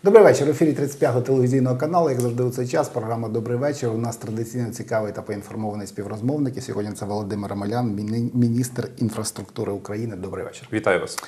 Добрий вечір. В ефірі 35-го телевізійного каналу. Як завжди у цей час, програма «Добрий вечір». У нас традиційно цікавий та поінформований співрозмовник. І сьогодні це Володимир Омелян, міністр інфраструктури України. Добрий вечір. Вітаю вас.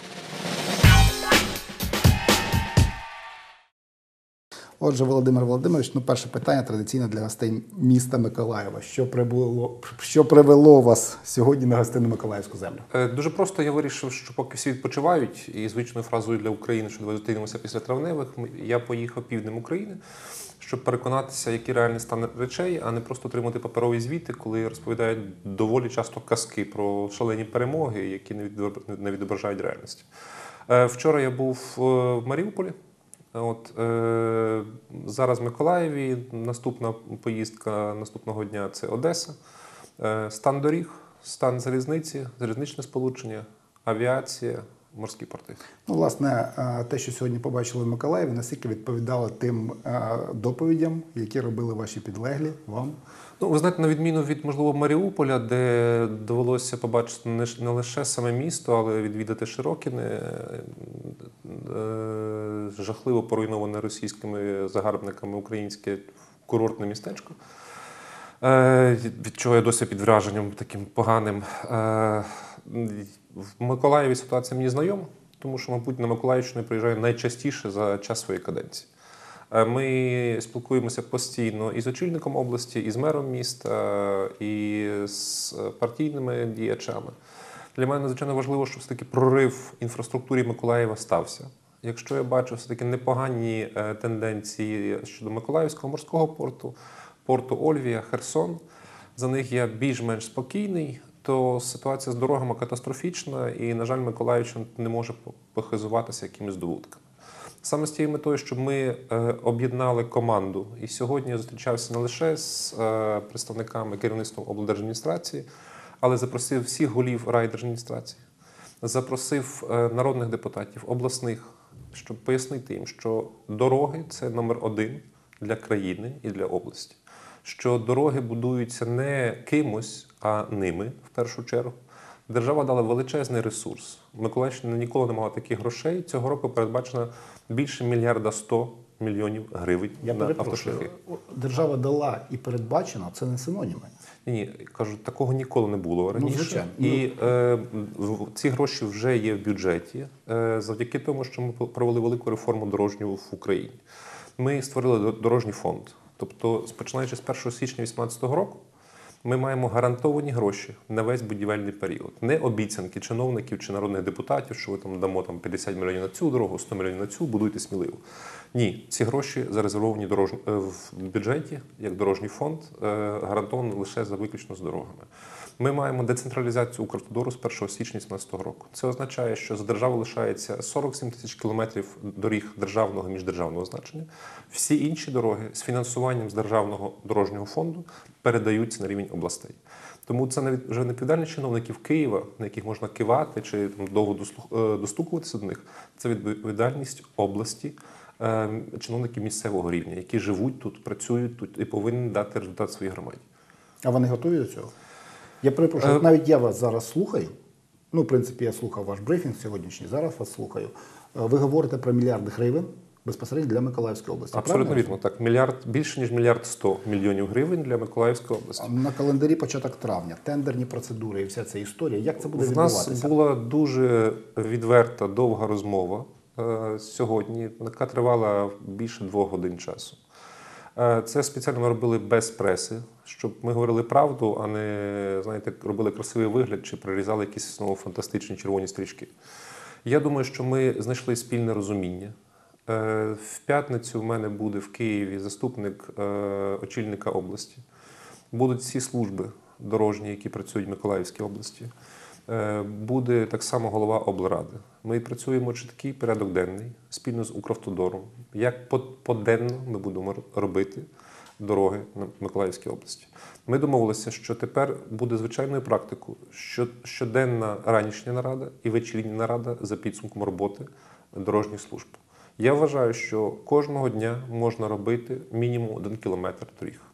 Отже, Володимир Володимирович, перше питання традиційне для гостей міста Миколаєва. Що привело вас сьогодні на гостинну Миколаївську землю? Дуже просто я вирішив, що поки всі відпочивають, і звичною фразою для України, що зустрінемося після травневих, я поїхав півднем України, щоб переконатися, який реальний стан речей, а не просто отримати паперові звіти, коли розповідають доволі часто казки про шалені перемоги, які не відображають реальності. Вчора я був в Маріуполі. Зараз в Миколаєві, наступна поїздка наступного дня – це Одеса. Стан доріг, стан залізниці, залізничне сполучення, авіація, морські порти. Власне, те, що сьогодні побачили в Миколаєві, наскільки відповідало тим доповідям, які робили ваші підлеглі вам? Ви знаєте, на відміну від, можливо, Маріуполя, де довелося побачити не лише саме місто, але відвідати Широкине, жахливо поруйноване російськими загарбниками українське курортне містечко, від чого я досі під враженням таким поганим. В Миколаєві ситуація мені знайома, тому що, мабуть, на Миколаївщину приїжджаю найчастіше за час своєї каденції. Ми спілкуємося постійно і з очільником області, і з мером міста, і з партійними діячами. Для мене надзвичайно важливо, щоб все-таки прорив в інфраструктурі Миколаєва стався. Якщо я бачу все-таки непогані тенденції щодо Миколаївського морського порту, порту Ольвія, Херсон, за них я більш-менш спокійний, то ситуація з дорогами катастрофічна і, на жаль, Миколаївщина не може похизуватися якимись здобутками. Саме з тією метою, щоб ми об'єднали команду. І сьогодні я зустрічався не лише з представниками керівництва облдержадміністрації, але запросив всіх голів райдержадміністрації, запросив народних депутатів, обласних, щоб пояснити їм, що дороги – це номер один для країни і для області. Що дороги будуються не кимось, а ними, в першу чергу. Держава дала величезний ресурс. Миколаївщина ніколи не мала таких грошей. Цього року передбачено більше 1,1 мільярда гривень на автошляхи. Держава дала і передбачено – це не синоніми. Ні, кажу, такого ніколи не було раніше. І ці гроші вже є в бюджеті завдяки тому, що ми провели велику реформу дорожню в Україні. Ми створили дорожній фонд. Тобто, починаючи з 1 січня 2018 року, ми маємо гарантовані гроші на весь будівельний період. Не обіцянки чиновників чи народних депутатів, що ви дамо 50 мільйонів на цю дорогу, 100 мільйонів на цю, будуйте сміливо. Ні, ці гроші зарезервовані в бюджеті, як дорожній фонд, гарантовані лише виключно з дорогами. Ми маємо децентралізацію Укравтодору з 1 січня 2018 року. Це означає, що за державою лишається 47 тисяч кілометрів доріг державного і міждержавного значення. Всі інші дороги з фінансуванням з Державного дорожнього фонду передаються на рівень областей. Тому це вже не відповідальність чиновників Києва, на яких можна кивати чи довго достукуватися до них. Це відповідальність області, чиновників місцевого рівня, які живуть тут, працюють тут і повинні дати результат своїй громаді. А вони готові до цього? Я перепрошую, навіть я вас зараз слухаю. В принципі, я слухав ваш брифінг сьогоднішній, зараз вас слухаю. Ви говорите про мільярди гривень безпосередньо для Миколаївської області. Абсолютно вірно. Так, більше ніж 1,1 мільярда гривень для Миколаївської області. На календарі початок травня, тендерні процедури і вся ця історія. Як це буде відбуватися? У нас була дуже відверта, довга розмова сьогодні, яка тривала більше 2 годин часу. Це спеціально ми робили без преси, щоб ми говорили правду, а не, знаєте, робили красивий вигляд чи прорізали якісь знову фантастичні червоні стрічки. Я думаю, що ми знайшли спільне розуміння. В п'ятницю в мене буде в Києві заступник очільника області. Будуть всі служби дорожні, які працюють в Миколаївській області. Буде так само голова облради. Ми працюємо чіткий порядок денний спільно з Укравтодором. Як поденно ми будемо робити дороги на Миколаївській області. Ми домовилися, що тепер буде звичайною практикою щоденна ранішня нарада і вечірня нарада за підсумком роботи дорожніх служб. Я вважаю, що кожного дня можна робити мінімум 1 кілометр доріг.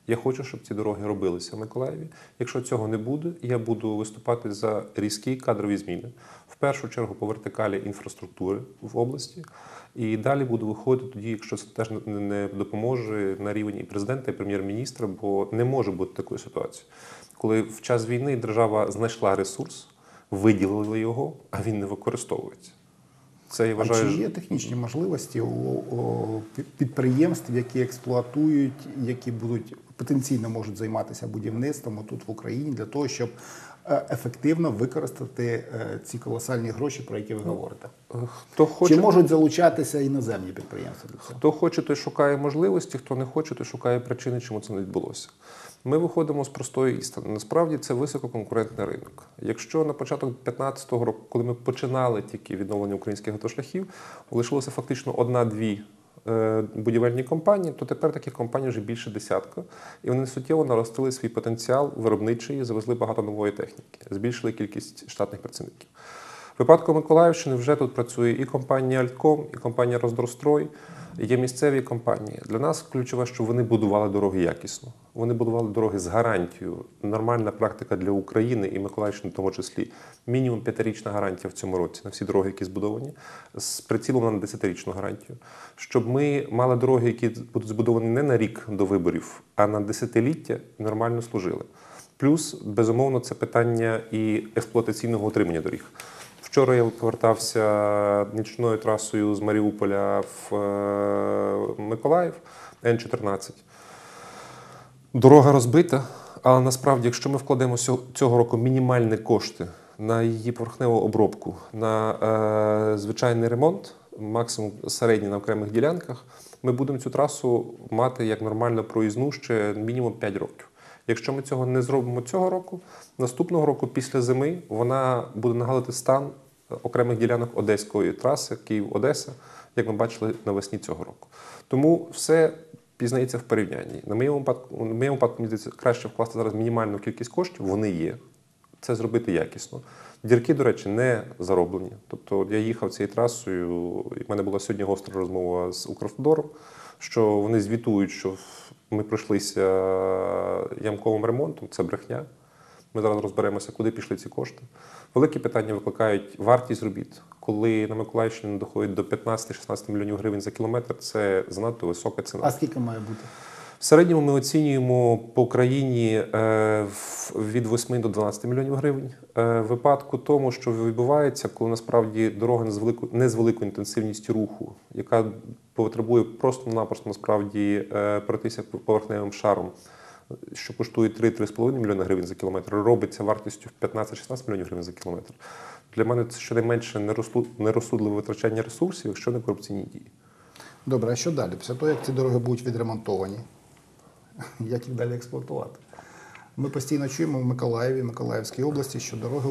Я хочу, щоб ці дороги робилися в Миколаєві. Якщо цього не буде, я буду виступати за різкі кадрові зміни. В першу чергу по вертикалі інфраструктури в області. І далі буду виходити тоді, якщо це теж не допоможе на рівні і президента, і прем'єр-міністра, бо не може бути такої ситуації. Коли в час війни держава знайшла ресурс, виділили його, а він не використовується. Це, я вважаю, А чи є технічні можливості у підприємств, які експлуатують, які потенційно можуть займатися будівництвом тут в Україні для того, щоб ефективно використати ці колосальні гроші, про які ви говорите? Хто хоче, Чи можуть залучатися іноземні підприємства до цього? хто хоче, той шукає можливості, хто не хоче, той шукає причини, чому це не відбулося. Ми виходимо з простої істини. Насправді це висококонкурентний ринок. Якщо на початок 2015 року, коли ми починали тільки відновлення українських автошляхів, лишилося фактично одна-дві будівельні компанії, то тепер таких компаній вже більше десятка. І вони суттєво наростили свій потенціал виробничий, завезли багато нової техніки, збільшили кількість штатних працівників. В випадку Миколаївщини вже тут працює і компанія «Альтком», і компанія «Роздрострой», є місцеві компанії. Для нас ключове, щоб вони будували дороги якісно. Вони будували дороги з гарантією. Нормальна практика для України і Миколаївщини в тому числі. Мінімум 5-річна гарантія в цьому році на всі дороги, які збудовані, з прицілом на 10-річну гарантію. Щоб ми мали дороги, які будуть збудовані не на рік до виборів, а на десятиліття і нормально служили. Плюс, безумовно, це питання і експлуатаційного утримання доріг. Вчора я повертався нічною трасою з Маріуполя в Миколаїв, Н-14. Дорога розбита, але насправді, якщо ми вкладемо цього року мінімальні кошти на її поверхневу обробку, на звичайний ремонт, максимум середній на окремих ділянках, ми будемо цю трасу мати як нормально проїзну ще мінімум 5 років. Якщо ми цього не зробимо цього року, наступного року після зими вона буде нагадувати стан окремих ділянок Одеської траси, Київ-Одеса, як ми бачили навесні цього року. Тому все пізнається в порівнянні. На моєму випадку, мені здається, краще вкласти зараз мінімальну кількість коштів, вони є. Це зробити якісно. Дірки, до речі, не зароблені. Тобто я їхав цією трасою, і в мене була сьогодні гостра розмова з Укравтодором, що вони звітують, що ми пройшлися ямковим ремонтом, це брехня. Ми зараз розберемося, куди пішли ці кошти. Великі питання викликають вартість робіт. Коли на Миколаївщині доходить до 15-16 мільйонів гривень за кілометр, це занадто висока ціна. А скільки має бути? В середньому ми оцінюємо по країні від 8 до 12 мільйонів гривень. В випадку тому, що відбувається, коли насправді дорога не з великою інтенсивністю руху, яка потребує просто-напросто насправді пройтися поверхневим шаром, що коштує 3-3,5 мільйона гривень за кілометр, робиться вартістю в 15-16 мільйонів гривень за кілометр. Для мене це щонайменше нерозсудливе витрачання ресурсів, якщо не корупційні дії. Добре, а що далі? Після того, як ці дороги будуть відремонтовані, як їх далі експлуатувати? Ми постійно чуємо в Миколаєві, Миколаївській області, що дороги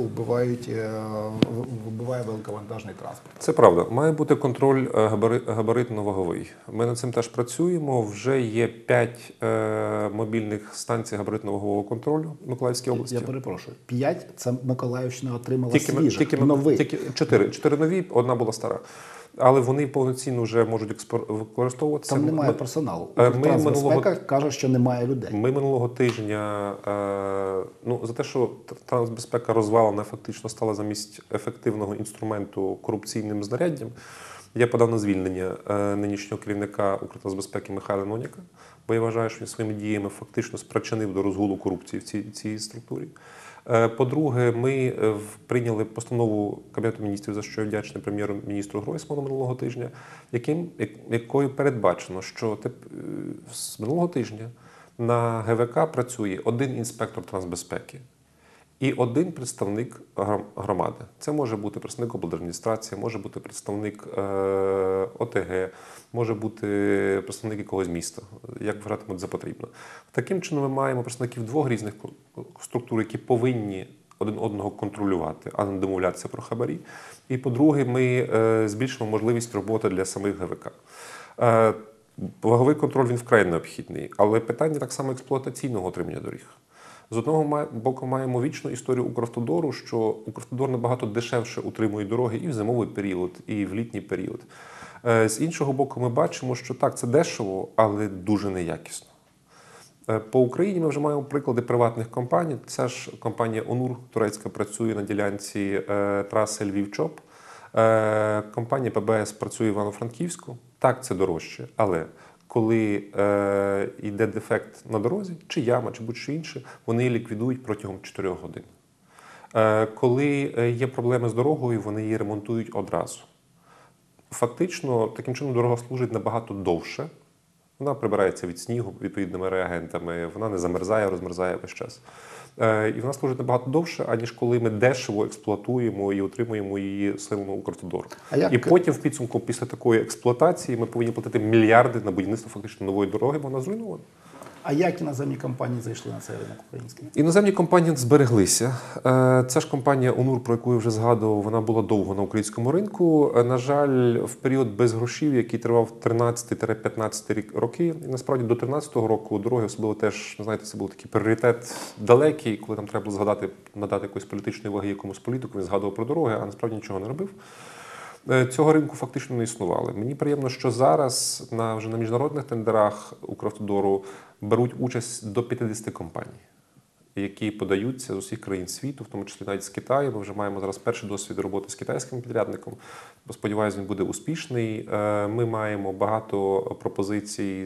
вбиває великовантажний транспорт. Це правда. Має бути контроль габаритно-ваговий. Ми над цим теж працюємо. Вже є 5 мобільних станцій габаритно-вагового контролю в Миколаївській області. Я перепрошую. 5 – це Миколаївщина отримала свіжих, нових. Тільки 4 нові, одна була стара. Але вони повноцінно вже можуть використовуватися. Там немає персоналу. Трансбезпека каже, що немає людей. Ми минулого тижня, за те, що трансбезпека розвалена фактично стала замість ефективного інструменту корупційним знаряддям, я подав на звільнення нинішнього керівника Укртрансбезпеки Михайла Ноніка, бо я вважаю, що він своїми діями фактично спричинив до розгулу корупції в цій структурі. По-друге, ми прийняли постанову Кабінету міністрів, за що я вдячний прем'єр-міністру Гройсману минулого тижня, якою передбачено, що з минулого тижня на ГВК працює один інспектор трансбезпеки і один представник громади. Це може бути представник облдержадміністрації, може бути представник ОТГ, може бути представник якогось міста, як вважатимуть за потрібно. Таким чином ми маємо представників 2 різних структур, які повинні один одного контролювати, а не домовлятися про хабарі. І по-друге, ми збільшимо можливість роботи для самих ГВК. Ваговий контроль, він вкрай необхідний, але питання так само експлуатаційного отримання доріг. З одного боку маємо вічну історію Укравтодору, що Укравтодор набагато дешевше утримує дороги і в зимовий період, і в літній період. З іншого боку, ми бачимо, що так, це дешево, але дуже неякісно. По Україні ми вже маємо приклади приватних компаній. Ця ж компанія «Онур» турецька працює на ділянці траси Львів-Чоп. Компанія ПБС працює в Івано-Франківську. Так, це дорожче, але коли йде дефект на дорозі, чи яма, чи будь-що інше, вони її ліквідують протягом 4 годин. Коли є проблеми з дорогою, вони її ремонтують одразу. Фактично, таким чином дорога служить набагато довше. Вона прибирається від снігу відповідними реагентами, вона не замерзає, розмерзає весь час. І вона служить набагато довше, аніж коли ми дешево експлуатуємо і отримуємо її силами Укравтодору. І потім в підсумку, після такої експлуатації, ми повинні платити мільярди на будівництво фактично нової дороги, бо вона зруйнована. А як іноземні компанії зайшли на цей ринок український? Іноземні компанії збереглися. Ця ж компанія «Онур», про яку я вже згадував, вона була довго на українському ринку. На жаль, в період без грошів, який тривав 13-15 роки, і насправді до 13-го року дороги особливо теж, знаєте, це був такий пріоритет далекий, коли там треба було згадати, надати якоїсь політичної ваги якомусь політику, він згадував про дороги, а насправді нічого не робив. Цього ринку фактично не існувало. Мені приємно, що зараз вже на міжнародних тендерах Укравтодору беруть участь до 50 компаній, які подаються з усіх країн світу, в тому числі навіть з Китаю. Ми вже маємо зараз перший досвід роботи з китайським підрядником. Сподіваюся, він буде успішний. Ми маємо багато пропозицій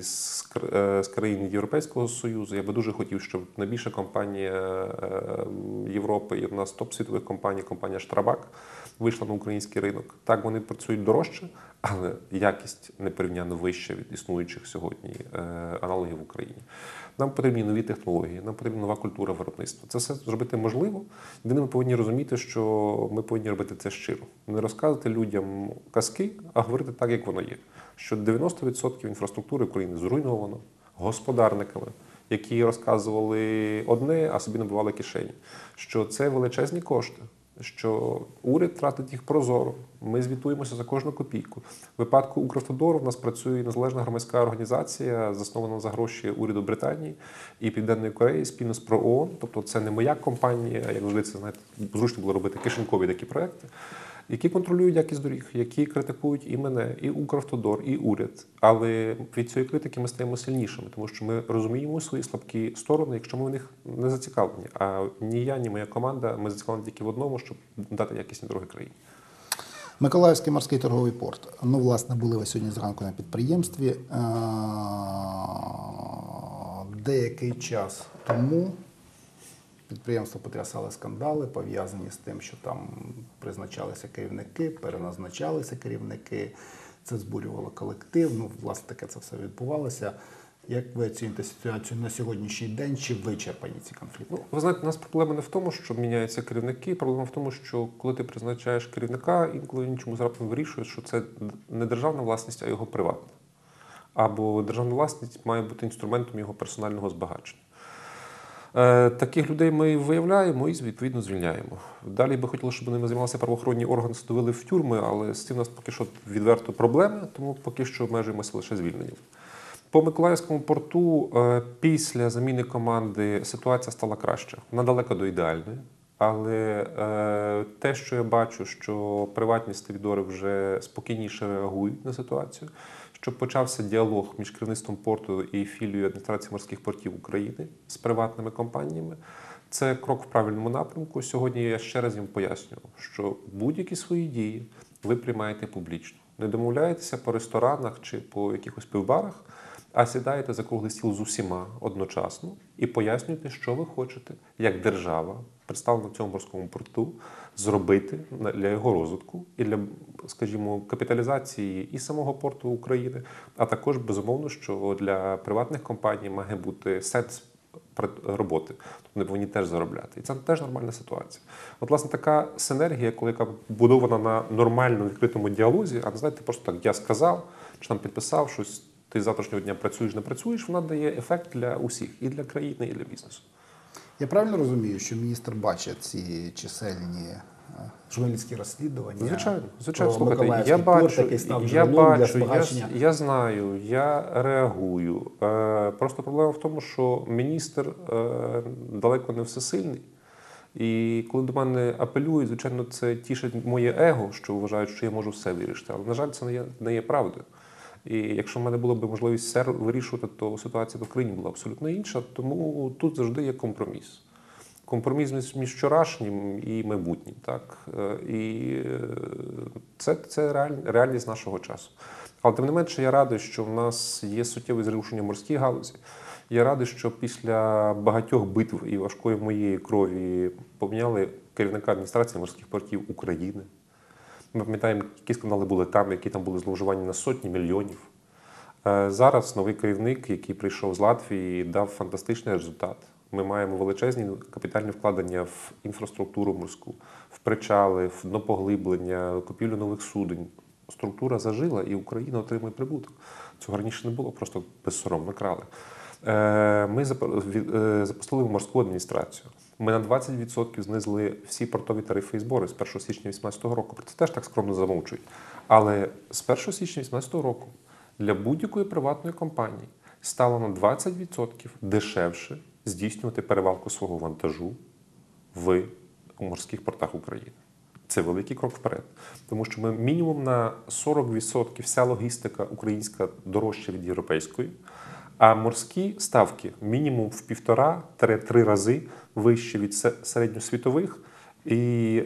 з країн Європейського Союзу. Я би дуже хотів, щоб найбільша компанія Європи, і в нас топ світових компаній, компанія Штрабак, вийшла на український ринок. Так, вони працюють дорожче, але якість непорівняно вища від існуючих сьогодні аналогів в Україні. Нам потрібні нові технології, нам потрібна нова культура виробництва. Це все зробити можливо. Єдине, ми повинні розуміти, що ми повинні робити це щиро. Не розказувати людям казки, а говорити так, як воно є. Що 90% інфраструктури України зруйновано господарниками, які розказували одне, а собі набивали кишені. Що це величезні кошти. Що уряд тратить їх прозоро, ми звітуємося за кожну копійку. В випадку Укравтодору в нас працює незалежна громадська організація, заснована за гроші уряду Британії і Південної Кореї спільно з ПРООН. Тобто це не моя компанія, як завжди це, знаєте, зручно було робити кишенькові такі проекти, які контролюють якість доріг, які критикують і мене, і Укравтодор, і уряд. Але від цієї критики ми стаємо сильнішими, тому що ми розуміємо свої слабкі сторони, якщо ми в них не зацікавлені. А ні я, ні моя команда, ми зацікавлені тільки в одному, щоб дати якісні дороги країні. Миколаївський морський торговий порт. Ну, власне, були ви сьогодні зранку на підприємстві. Деякий час тому підприємство потрясали скандали, пов'язані з тим, що там призначалися керівники, переназначалися керівники, це збурювало колектив. Ну, власне, таке це все відбувалося. Як ви оцінюєте ситуацію на сьогоднішній день? Чи вичерпані ці конфлікти? Ну, ви знаєте, у нас проблема не в тому, що міняються керівники, проблема в тому, що коли ти призначаєш керівника, інколи він чомусь раптом вирішує, що це не державна власність, а його приватна. Або державна власність має бути інструментом його персонального збагачення. Таких людей ми виявляємо і, відповідно, звільняємо. Далі би хотілося, щоб ними займалися правоохоронні органи, судовили в тюрми, але з цим у нас поки що відверто проблеми, тому поки що обмежуємося лише звільненням. По Миколаївському порту після заміни команди ситуація стала краще. Вона далеко до ідеальної, але те, що я бачу, що приватні стивідори вже спокійніше реагують на ситуацію, що почався діалог між керівництвом порту і філією адміністрації морських портів України з приватними компаніями. Це крок в правильному напрямку. Сьогодні я ще раз їм пояснював, що будь-які свої дії ви приймаєте публічно. Не домовляєтеся по ресторанах чи по якихось пивбарах, а сідаєте за круглий стіл з усіма одночасно і пояснюєте, що ви хочете, як держава, представлена в цьому морському порту, зробити для його розвитку і для, скажімо, капіталізації і самого порту України, а також, безумовно, що для приватних компаній має бути сенс роботи. Тобто вони повинні теж заробляти. І це теж нормальна ситуація. От, власне, така синергія, коли яка будована на нормальному відкритому діалозі, а не, знаєте, просто так я сказав, чи там підписав щось, ти з завтрашнього дня працюєш, не працюєш, вона дає ефект для усіх, і для країни, і для бізнесу. Я правильно розумію, що міністр бачить ці чисельні журналістські розслідування? Звичайно. Слухайте, я знаю, я реагую. Просто проблема в тому, що міністр далеко не всесильний. І коли до мене апелюють, звичайно, це тішить моє его, що вважають, що я можу все вирішити. Але, на жаль, це не є правдою. І якщо в мене була б можливість все вирішувати, то ситуація в країні була абсолютно інша. Тому тут завжди є компроміс. Компроміс між вчорашнім і майбутнім. Так? І це реальність нашого часу. Але тим не менше, я радий, що в нас є суттєве зрушення в морській галузі. Я радий, що після багатьох битв і важкої моєї крові поміняли керівника адміністрації морських портів України. Ми пам'ятаємо, які скандали були там, які там були зловживання на сотні мільйонів. Зараз новий керівник, який прийшов з Латвії, дав фантастичний результат. Ми маємо величезні капітальні вкладення в інфраструктуру морську, в причали, в днопоглиблення, купівлю нових суден. Структура зажила, і Україна отримує прибуток. Цього раніше не було, просто безсоромно крали. Ми запустили морську адміністрацію. Ми на 20% знизили всі портові тарифи і збори з 1 січня 2018 року. Про це теж так скромно замовчують. Але з 1 січня 2018 року для будь-якої приватної компанії стало на 20% дешевше здійснювати перевалку свого вантажу в морських портах України. Це великий крок вперед. Тому що ми мінімум на 40% вся логістика українська дорожча від європейської, а морські ставки мінімум в 1,5-3 рази вищі від середньосвітових і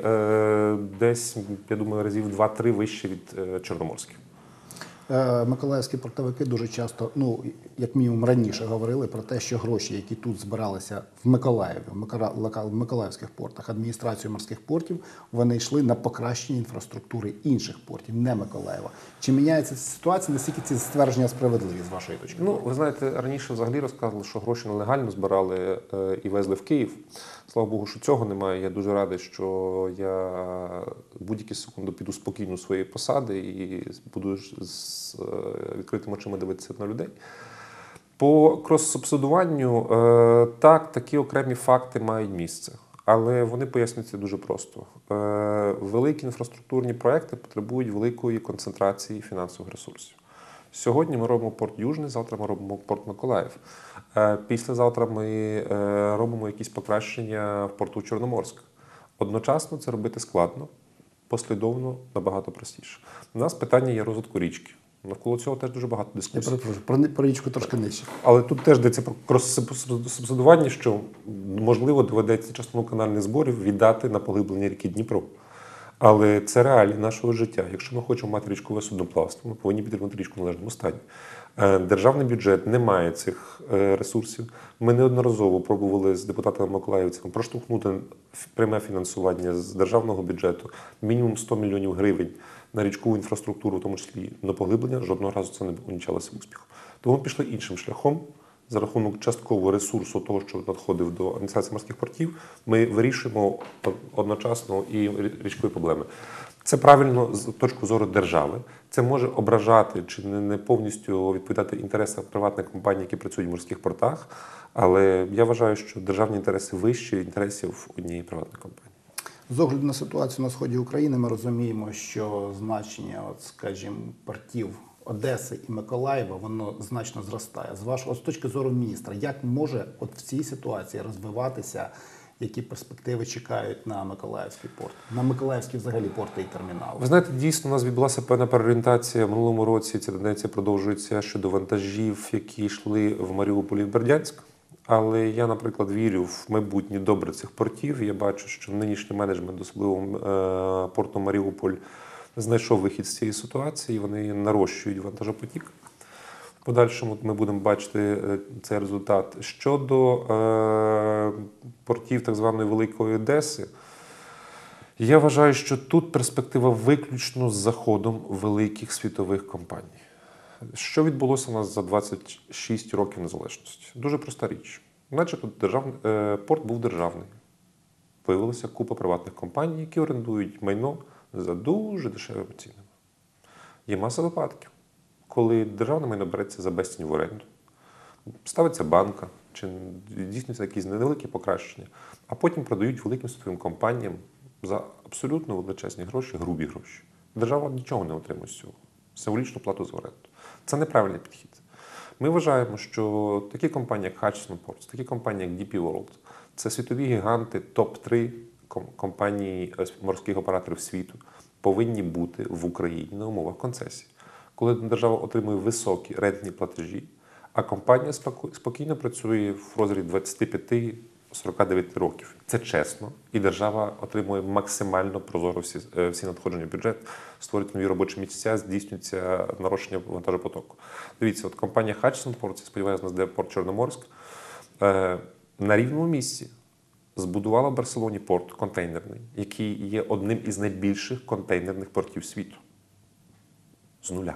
десь, я думаю, разів 2-3 вищі від чорноморських. Миколаївські портовики дуже часто, як мінімум раніше, говорили про те, що гроші, які тут збиралися в Миколаєві, в миколаївських портах, адміністрацію морських портів, вони йшли на покращення інфраструктури інших портів, не Миколаєва. Чи міняється ситуація, наскільки ці ствердження справедливі з вашої точки зору? Ви знаєте, раніше взагалі розказували, що гроші нелегально збирали і везли в Київ. Слава Богу, що цього немає. Я дуже радий, що я будь-які секунди піду спокійно з своєї посади і буду з відкритими очима дивитися на людей. По крос-субсидуванню, так, такі окремі факти мають місце. Але вони пояснюються дуже просто. Великі інфраструктурні проекти потребують великої концентрації фінансових ресурсів. Сьогодні ми робимо порт Южний, завтра ми робимо порт Миколаїв. Післязавтра ми робимо якісь покращення в порту Чорноморськ. Одночасно це робити складно, послідовно набагато простіше. У нас питання є розвитку річки. Навколо цього теж дуже багато дискусій. Я перепрошую, про річку трошки нижче. Але тут теж йдеться про крос-субсидування, що, можливо, доведеться частину канальних зборів віддати на поглиблення ріки Дніпро. Але це реалії нашого життя. Якщо ми хочемо мати річкове судноплавство, ми повинні підтримати річку в належному стані. Державний бюджет не має цих ресурсів. Ми неодноразово пробували з депутатами-миколаївцями проштовхнути пряме фінансування з державного бюджету, мінімум 100 мільйонів гривень на річкову інфраструктуру, в тому числі на поглиблення, жодного разу це не увінчалося успіхом. Тому ми пішли іншим шляхом. За рахунок часткового ресурсу того, що надходив до адміністрації морських портів, ми вирішуємо одночасно і річкові проблеми. Це правильно з точки зору держави. Це може ображати чи не повністю відповідати інтересам приватних компаній, які працюють в морських портах. Але я вважаю, що державні інтереси вищі інтересів однієї приватної компанії. З огляду на ситуацію на сході України ми розуміємо, що значення, скажімо, портів Одеси і Миколаєва, воно значно зростає. З точки зору міністра, як може в цій ситуації розвиватися, які перспективи чекають на Миколаївський порт, на Миколаївські взагалі порти і термінали? Ви знаєте, дійсно у нас відбулася певна переорієнтація. В минулому році ця тенденція продовжується щодо вантажів, які йшли в Маріуполь і в Бердянськ. Але я, наприклад, вірю в майбутнє добре цих портів. Я бачу, що нинішній менеджмент, особливо порту Маріуполь, знайшов вихід з цієї ситуації, вони нарощують вантажопотік. В подальшому ми будемо бачити цей результат. Щодо портів так званої Великої Одеси, я вважаю, що тут перспектива виключно з заходом великих світових компаній. Що відбулося у нас за 26 років незалежності? Дуже проста річ. Начебто порт був державний. Появилася купа приватних компаній, які орендують майно за дуже дешевими цінами. Є маса випадків, коли державне майно береться за безцінь в оренду, ставиться банка, чи здійснюються якісь невеликі покращення, а потім продають великим світовим компаніям за абсолютно величезні гроші, грубі гроші. Держава нічого не отримує з цього. Символічну плату за оренду. Це неправильний підхід. Ми вважаємо, що такі компанії, як Hutchison Ports, такі компанії, як DP World, це світові гіганти, топ-3 компанії морських операторів світу, повинні бути в Україні на умовах концесії. коли держава отримує високі рентні платежі, а компанія спокійно працює в розрізі 25-49 років. Це чесно, і держава отримує максимально прозоро всі надходження в бюджет, створюють нові робочі місця, здійснюється нарощення вантажопотоку. Дивіться, от компанія Hutchison Ports, я сподіваюся, нас де порт Чорноморськ, на рівному місці збудувала в Барселоні порт контейнерний, який є одним із найбільших контейнерних портів світу. З нуля.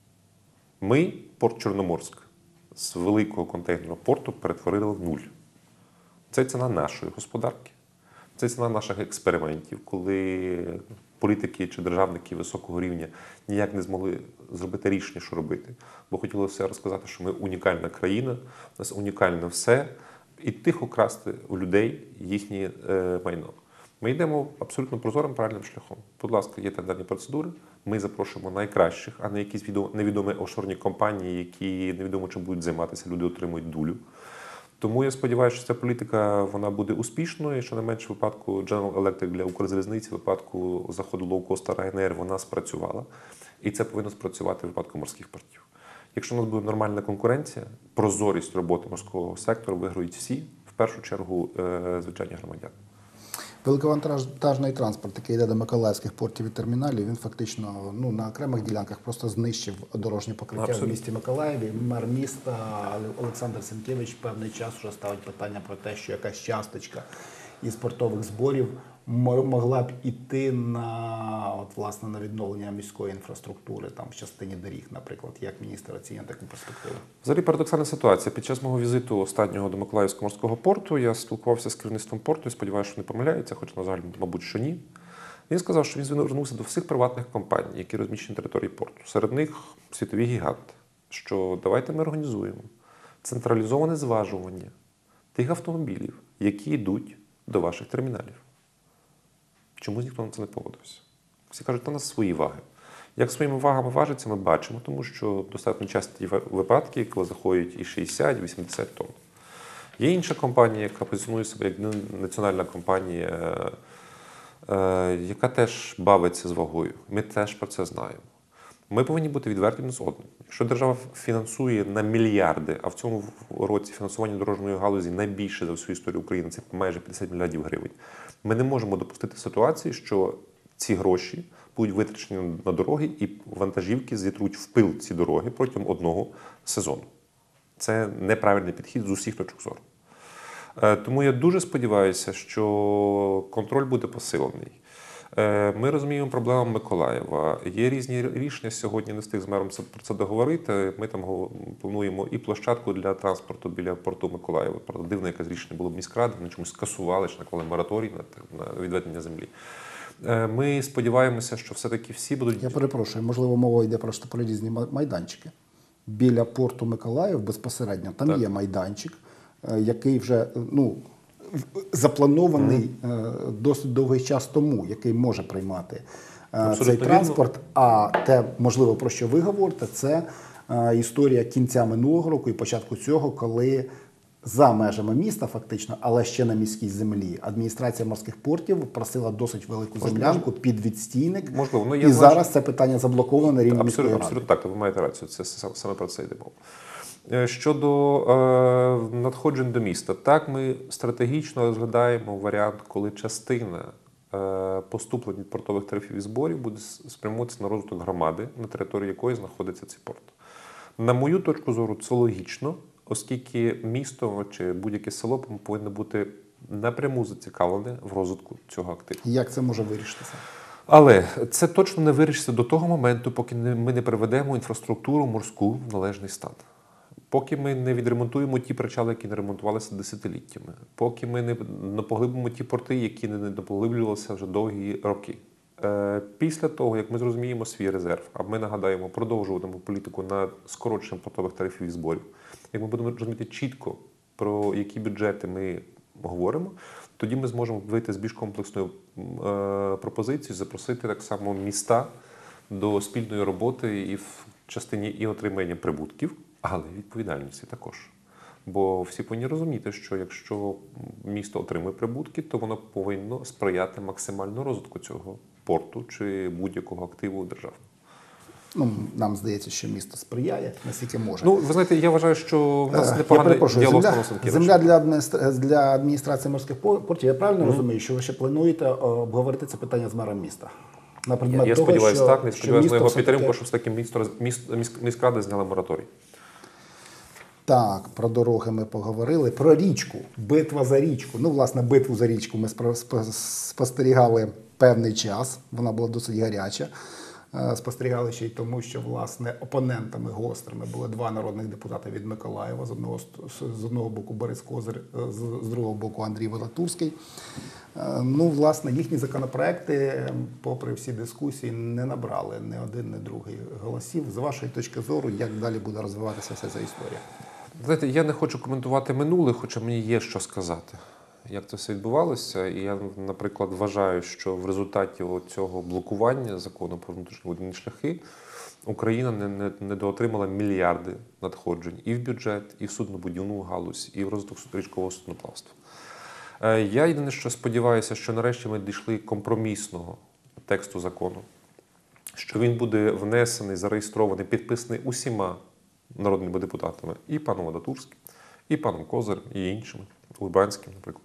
Ми, порт Чорноморськ, з великого контейнерного порту перетворили в нуль. Це ціна нашої господарки. Це ціна наших експериментів, коли політики чи державники високого рівня ніяк не змогли зробити рішення, що робити. Бо хотілося розказати, що ми унікальна країна, у нас унікальне все, і тихо красти у людей їхнє майно. Ми йдемо абсолютно прозорим, правильним шляхом. Будь ласка, є тендерні процедури, ми запрошуємо найкращих, а не якісь невідомі офшорні компанії, які невідомо чим будуть займатися, люди отримують дулю. Тому я сподіваюся, що ця політика вона буде успішною, що не менше в випадку General Electric для Укрзалізниці, в випадку заходу лоукоста Ryanair вона спрацювала. І це повинно спрацювати в випадку морських портів. Якщо у нас буде нормальна конкуренція, прозорість роботи морського сектору виграють всі, в першу чергу звичайні громадяни. Великовантажний транспорт, який йде до миколаївських портів і терміналів, він фактично на окремих ділянках просто знищив дорожнє покриття Абсолютно. в місті Миколаєві. Мер міста Олександр Сенкевич певний час вже ставить питання про те, що якась часточка із портових зборів могла б іти на відновлення міської інфраструктури, там в частині доріг, наприклад. Як міністр оцінює таку перспективу? Взагалі парадоксальна ситуація. Під час мого візиту останнього до Миколаївського морського порту я спілкувався з керівництвом порту і сподіваюся, що не помиляється, хоча на жаль, мабуть, що ні. Він сказав, що він звернувся до всіх приватних компаній, які розміщені на території порту. Серед них світові гіганти, що давайте ми організуємо централізоване зважування тих автомобілів, які йдуть до ваших терміналів. Чомусь ніхто на це не погодився. Всі кажуть, у нас свої ваги. Як своїми вагами важиться, ми бачимо, тому що достатньо часті випадки, коли заходять і 60, і 80 тонн. Є інша компанія, яка позиціонує себе як національна компанія, яка теж бавиться з вагою. Ми теж про це знаємо. Ми повинні бути відвертими з одним. Якщо держава фінансує на мільярди, а в цьому році фінансування дорожньої галузі найбільше за всю історію України, це майже 50 мільярдів гривень, ми не можемо допустити ситуації, що ці гроші будуть витрачені на дороги і вантажівки зітруть в пил ці дороги протягом одного сезону. Це неправильний підхід з усіх точок зору. Тому я дуже сподіваюся, що контроль буде посилений. Ми розуміємо проблему Миколаєва. Є різні рішення сьогодні, не встиг з мером про це договорити. Ми там плануємо і площадку для транспорту біля порту Миколаєва. Правда, дивне якесь рішення було в міськраді, вони чомусь скасували, чи наклали мораторій на відведення землі. Ми сподіваємося, що все-таки всі будуть... Я перепрошую, можливо, мова йде просто про різні майданчики. Біля порту Миколаїв безпосередньо там є майданчик, який вже запланований досить довгий час тому, який може приймати цей транспорт. А те, можливо, про що ви говорите, це історія кінця минулого року і початку цього, коли за межами міста фактично, але ще на міській землі, адміністрація морських портів просила досить велику землянку під відстійник. Можливо. І зараз це питання заблоковано на рівні міської ради. Абсолютно так, ви маєте рацію, це саме про це йде мова. Щодо надходжень до міста, так, ми стратегічно розглядаємо варіант, коли частина поступлень від портових тарифів і зборів буде спрямовуватися на розвиток громади, на території якої знаходиться цей порт. На мою точку зору, це логічно, оскільки місто чи будь-яке село повинно бути напряму зацікавлене в розвитку цього активу. Як це може вирішитися? Але це точно не вирішиться до того моменту, поки ми не приведемо інфраструктуру морську в належний стан. Поки ми не відремонтуємо ті причали, які не ремонтувалися десятиліттями. Поки ми не поглибимо ті порти, які не поглиблювалися вже довгі роки. Після того, як ми зрозуміємо свій резерв, а ми нагадаємо, продовжуватимемо політику на скорочення портових тарифів і зборів, як ми будемо розуміти чітко, про які бюджети ми говоримо, тоді ми зможемо вийти з більш комплексною пропозицією, запросити так само міста до спільної роботи і в частині і отримання прибутків, але й відповідальності також. Бо всі повинні розуміти, що якщо місто отримує прибутки, то воно повинно сприяти максимальному розвитку цього порту чи будь-якого активу державного. Ну, нам здається, що місто сприяє, наскільки може. Ну, ви знаєте, я вважаю, що в нас Я непоганий перепрошую, діалог з земля, паном Сенкевичем. земля для адміністрації морських портів. Я правильно розумію, що ви ще плануєте обговорити це питання з мером міста? На предмет Я того, сподіваюся, так, не що сподіваюся на місто його все-таки- підтримку, щоб все-таки міськради зняли мораторій. Так, про дороги ми поговорили. Про річку. Битва за річку. Ну, власне, битву за річку ми спостерігали певний час. Вона була досить гаряча. Спостерігали ще й тому, що, власне, опонентами гострими були два народних депутати від Миколаєва. З одного боку Борис Козир, з другого боку Андрій Вадатурський. Ну, власне, їхні законопроекти, попри всі дискусії, не набрали ні один, ні другий голосів. З вашої точки зору, як далі буде розвиватися вся ця історія? Знаєте, я не хочу коментувати минуле, хоча мені є що сказати. Як це все відбувалося, і я, наприклад, вважаю, що в результаті цього блокування закону про внутрішні водні шляхи Україна недоотримала мільярди надходжень і в бюджет, і в суднобудівну галузь, і в розвиток річкового судноплавства. Я єдине, що сподіваюся, що нарешті ми дійшли компромісного тексту закону, що він буде внесений, зареєстрований, підписаний усіма народними депутатами, і паном Вадатурським, і паном Козирем, і іншими, Урбанським, наприклад.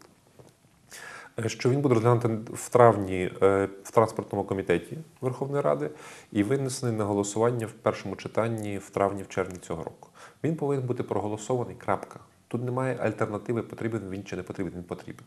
Що він буде розглянути в травні в транспортному комітеті Верховної Ради і винесений на голосування в першому читанні в травні-червні цього року. Він повинен бути проголосований, крапка. Тут немає альтернативи, потрібен він чи не потрібен, він потрібен.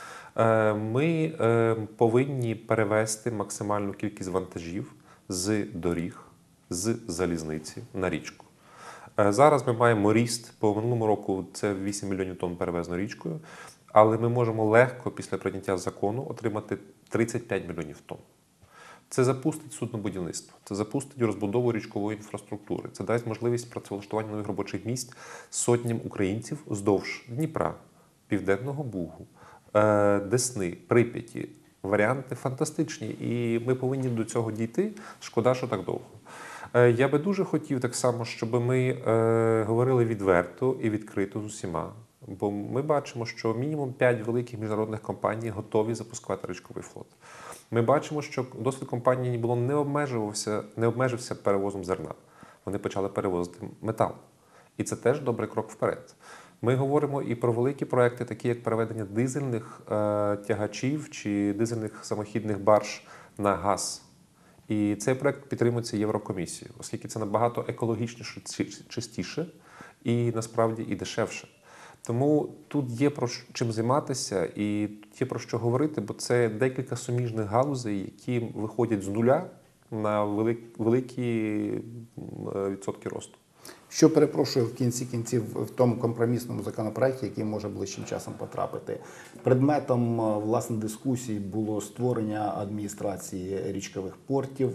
Ми повинні перевести максимальну кількість вантажів з доріг, з залізниці на річку. Зараз ми маємо ріст, по минулому року це 8 мільйонів тонн перевезено річкою, але ми можемо легко після прийняття закону отримати 35 мільйонів тонн. Це запустить суднобудівництво, це запустить розбудову річкової інфраструктури, це дасть можливість працевлаштування нових робочих місць сотням українців вздовж Дніпра, Південного Бугу, Десни, Прип'яті. Варіанти фантастичні, і ми повинні до цього дійти. Шкода, що так довго. Я би дуже хотів так само, щоб ми говорили відверто і відкрито з усіма. Бо ми бачимо, що мінімум 5 великих міжнародних компаній готові запускати річковий флот. Ми бачимо, що досвід компанії було не обмежився перевозом зерна. Вони почали перевозити метал. І це теж добрий крок вперед. Ми говоримо і про великі проекти, такі як переведення дизельних тягачів чи дизельних самохідних барж на газ. І цей проект підтримується Єврокомісією, оскільки це набагато екологічніше, чистіше і насправді і дешевше. Тому тут є про чим займатися і є про що говорити, бо це декілька суміжних галузей, які виходять з нуля на великі відсотки росту. Що, перепрошую, в кінці кінців в тому компромісному законопроекті, який може ближчим часом потрапити. Предметом, власне, дискусії було створення адміністрації річкових портів,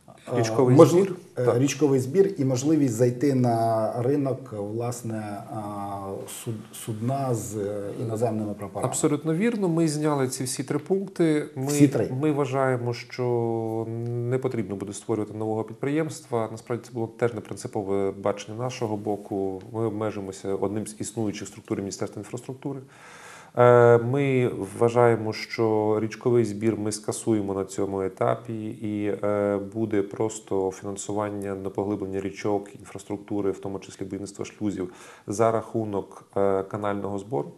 річковий збір і можливість зайти на ринок, власне, судна з іноземними прапорами. Абсолютно вірно. Ми зняли ці всі 3 пункти. Ми вважаємо, що не потрібно буде створювати нового підприємства. Насправді це було теж не принципове бачення нашого боку. Ми обмежимося одним з існуючих структур Міністерства інфраструктури. Ми вважаємо, що річковий збір ми скасуємо на цьому етапі і буде просто фінансування на поглиблення річок, інфраструктури, в тому числі будівництва шлюзів, за рахунок канального збору.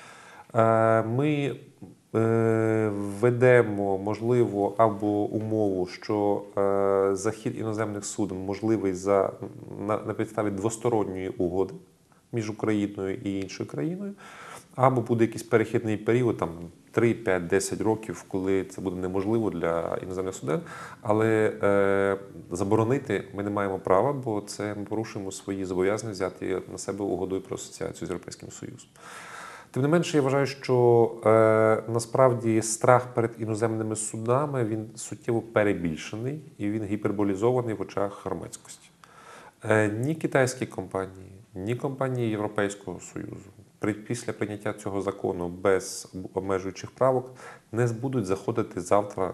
Ми введемо, можливо, або умову, що захід іноземних суден можливий на підставі двосторонньої угоди між Україною і іншою країною. Або буде якийсь перехідний період, там 3, 5, 10 років, коли це буде неможливо для іноземних суден. Але заборонити ми не маємо права, бо це ми порушуємо свої зобов'язання взяти на себе угодою про асоціацію з Європейським Союзом. Тим не менше, я вважаю, що насправді страх перед іноземними судами, він суттєво перебільшений і він гіперболізований в очах громадськості. Ні китайські компанії, ні компанії Європейського Союзу після прийняття цього закону без обмежуючих правок не будуть заходити завтра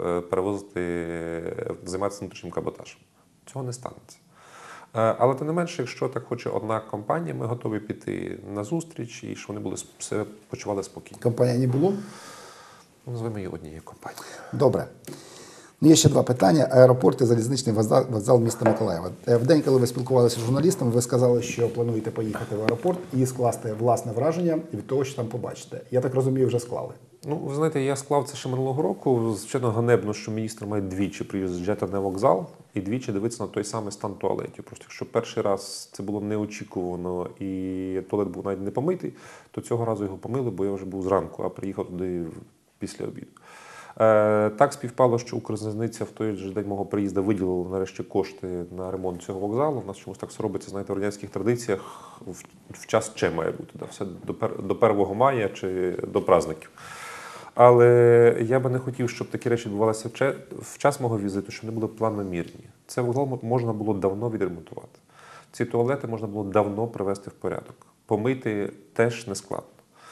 займатися внутрішнім каботажем. Цього не станеться. Але тим не менше, якщо так хоче одна компанія, ми готові піти на зустріч і щоб вони себе почували спокійно. Компанія не було? Назвемо її однією компанією. Добре. Ну, є ще два питання. Аеропорт і залізничний вокзал міста Миколаєва. В день, коли ви спілкувалися з журналістами, ви сказали, що плануєте поїхати в аеропорт і скласти власне враження від того, що там побачите. Я так розумію, вже склали. Ну, ви знаєте, я склав це ще минулого року. Звичайно, ганебно, що міністр має двічі приїжджати на вокзал і двічі дивитися на той самий стан туалетів. Просто якщо перший раз це було неочікувано і туалет був навіть не помитий, то цього разу його помили, бо я вже був зранку, а приїхав туди після обіду. Так співпало, що Укрзалізниця в той же день мого приїзду виділила нарешті кошти на ремонт цього вокзалу. У нас чомусь так все робиться, знаєте, в радянських традиціях в час Ч має бути. Да? Все до 1 мая чи до праздників. Але я би не хотів, щоб такі речі відбувалися в час мого візиту, щоб вони були планомірні. Це вокзал можна було давно відремонтувати. Ці туалети можна було давно привести в порядок. Помити теж не складно.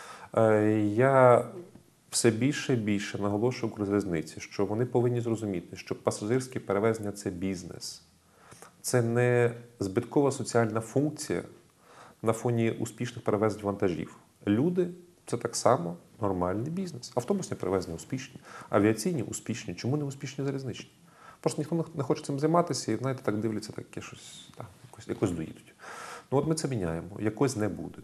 Я все більше і більше наголошую Укрзалізниці, що вони повинні зрозуміти, що пасажирське перевезення – це бізнес. Це не збиткова соціальна функція на фоні успішних перевезень вантажів. Люди – це так само нормальний бізнес. Автобусні перевезення успішні, авіаційні успішні. Чому не успішні залізничні? Просто ніхто не хоче цим займатися і, знаєте, так дивляться, таке щось, так, якось доїдуть. Ну от ми це міняємо, якось не буде.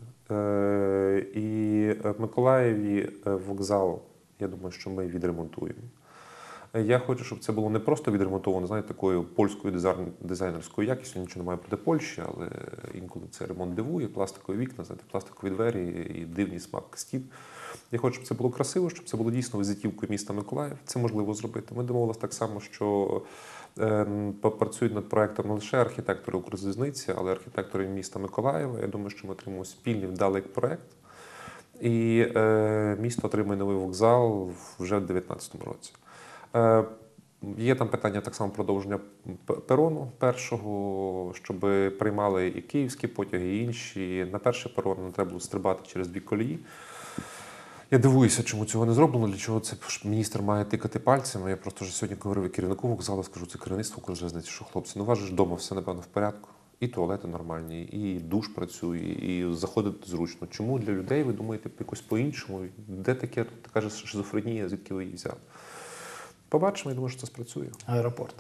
І в Миколаєві вокзал, я думаю, що ми відремонтуємо. Я хочу, щоб це було не просто відремонтовано, знаєте, такою польською дизайнерською якістю, нічого немає проти Польщі, але інколи це ремонт дивує, пластикові вікна, знаєте, пластикові двері і дивний смак стін. Я хочу, щоб це було красиво, щоб це було дійсно візитівкою міста Миколаїв. Це можливо зробити. Ми домовилися так само, що попрацюють над проєктом не лише архітектори Укрзалізниці, але й архітектори міста Миколаєва. Я думаю, що ми отримаємо спільний вдалий проєкт. І місто отримає новий вокзал вже в 2019 році. Є там питання так само продовження перону першого, щоб приймали і київські потяги, і інші. На перший перон не треба було стрибати через 2 колії. Я дивуюся, чому цього не зроблено, для чого це міністр має тикати пальцями. Я просто вже сьогодні говорив керівнику вокзалу, скажу, це керівництво Укрзалізниці, що хлопці, ну у вас же ж вдома все, напевно, в порядку. І туалети нормальні, і душ працює, і заходити зручно. Чому для людей, ви думаєте, якось по-іншому? Де таке, така шизофренія, звідки ви її взяли? Побачимо, я думаю, що це спрацює. Аеропорт.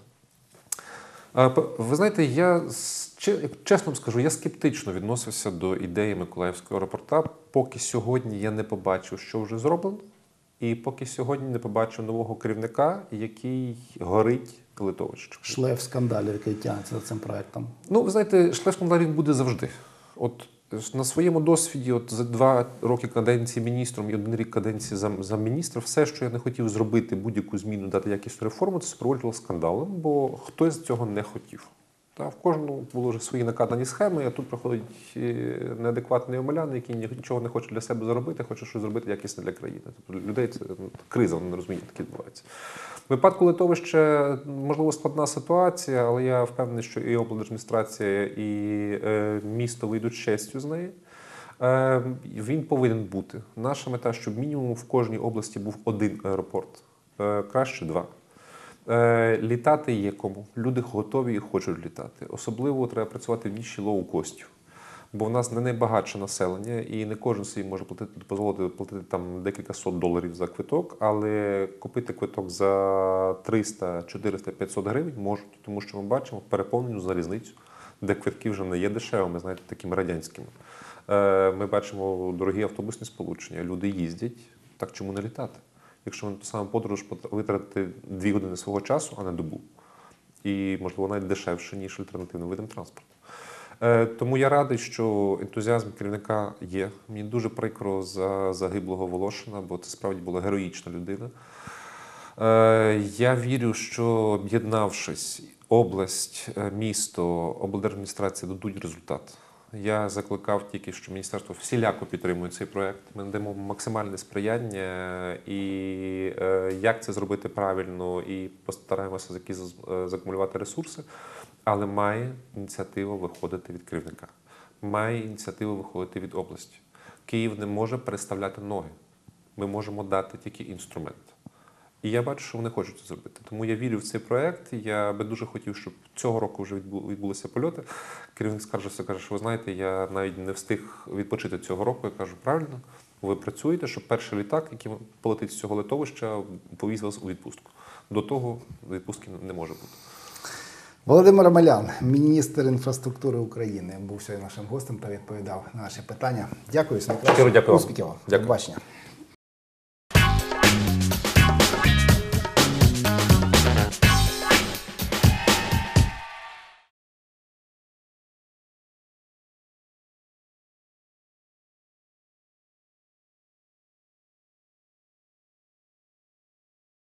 Ви знаєте, я чесно вам скажу, я скептично відносився до ідеї Миколаївського аеропорта, поки сьогодні я не побачив, що вже зроблено, і поки сьогодні не побачив нового керівника, який горить литовищем. Шлейф скандалів, який тягнеться за цим проектом. Ну, ви знаєте, шлейф скандалів буде завжди. От на своєму досвіді, от за 2 роки каденції міністром і 1 рік каденції замміністра, все, що я не хотів зробити, будь-яку зміну, дати якісну реформу, це супроводжувало скандалом, бо хтось цього не хотів. В кожному були вже свої накатані схеми, а тут приходить неадекватний омелян, який нічого не хоче для себе заробити, хоче щось зробити якісне для країни. Тобто людей це криза, вони не розуміють, таке відбувається. В випадку литовища, можливо, складна ситуація, але я впевнений, що і облдержадміністрація, і місто вийдуть з честю з неї. Він повинен бути. Наша мета, щоб мінімум в кожній області був 1 аеропорт, краще 2. Літати є кому. Люди готові і хочуть літати. Особливо треба працювати в ніші лоу-костів. Бо в нас не найбагатше населення, і не кожен собі може дозволити платити там декілька сот доларів за квиток, але купити квиток за 300, 400, 500 гривень можуть, тому що ми бачимо переповнену залізницю, де квитки вже не є дешевими, знаєте, такими радянськими. Ми бачимо дорогі автобусні сполучення, люди їздять, так чому не літати? Якщо ви на ту саму подорож витратите 2 години свого часу, а не добу. І, можливо, навіть дешевше, ніж альтернативним видом транспорту. Тому я радий, що ентузіазм керівника є. Мені дуже прикро за загиблого Волошина, бо це справді була героїчна людина. Я вірю, що об'єднавшись, область, місто, облдержадміністрація дадуть результат. Я закликав тільки, що міністерство всіляко підтримує цей проєкт. Ми надаємо максимальне сприяння і як це зробити правильно, і постараємося закумулювати ресурси. Але має ініціатива виходити від керівника. Має ініціатива виходити від області. Київ не може переставляти ноги. Ми можемо дати тільки інструмент. І я бачу, що вони хочуть це зробити. Тому я вірю в цей проєкт. Я би дуже хотів, щоб цього року вже відбулися польоти. Керівник скаржився, каже, що ви знаєте, я навіть не встиг відпочити цього року. Я кажу, правильно, ви працюєте, щоб перший літак, який полетить з цього литовища, повіз вас у відпустку. До того відпустки не може бути. Володимир Омелян, міністр інфраструктури України, був сьогодні нашим гостем та відповідав на наші питання. Дякую, Щиро дякую вам. Успіхів вам. Дякую. До побачення.